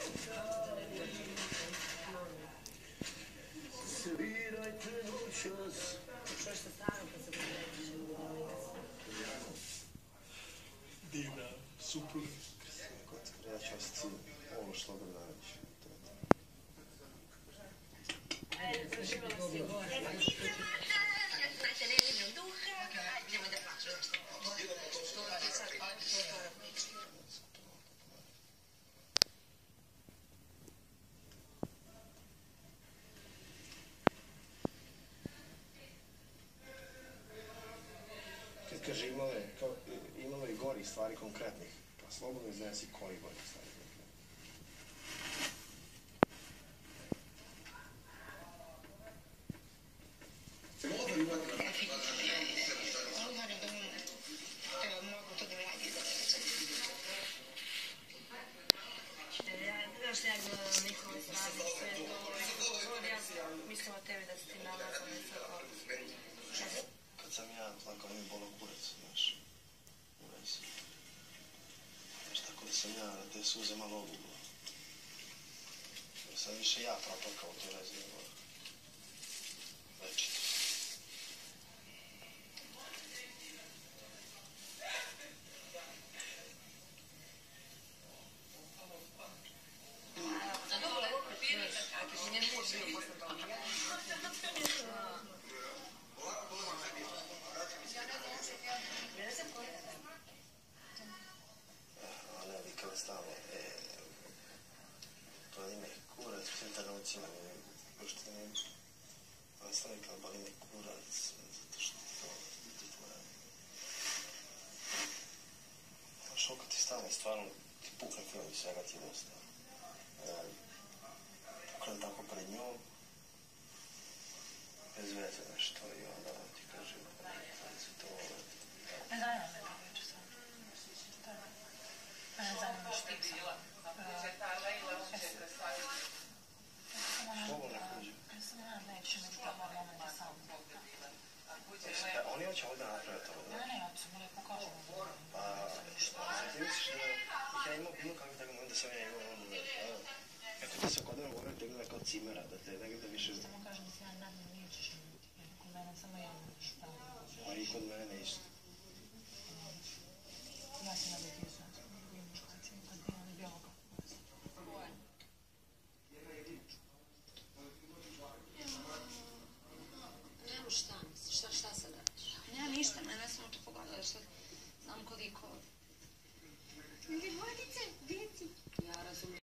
Svirajte noćas. Što je što stavio kad se povećeš? Divna supruga. Ja ću vas ovo što dobro radiš. Kad kaže imalo i gorih stvari konkretnih, pa slobodno iznesi koji gorih stvari konkretnih. Još ja gledam njihove strane, sve to, mislim o tebi da si ti nalazom i sve to. Kad sam ja plakao, mi bolo kurac, znaš, u vezi. Znaš, tako da sam ja na te suze malo ogubio. Jer sam više ja proplakao u toj vezi, nego večito. Ona je vikala stalno, boli me kurac, u tim trenucima, pošto ne neću. Ona je stalno vikala, boli me kurac, zato što to moram. Znaš, oko ti stane, stvarno, ti pukne film i svega ti je dosta. Puknem tako pred njom, bez veze nešto i onda ti kaže, ali se to vole. Ne zanima me da već sam. Mene zanima što ti sam. Slobodno kuđe. Ja sam ja neću među tamo momenta sam. Oni hoće ovdje napraviti ovo, da? Ne, ja sam mi lijepo kažem. Pa, ti misliš da ih ja imao bilo kakve tako moment da sam ja imao ono, kako ti se kod mene govorio tegnula kao cimera, da te ne gleda više... Samo kažem da se ja nadam nećeš imati. Kod mene samo ja imaš pravo. A i kod mene isto. Ja se nadam ti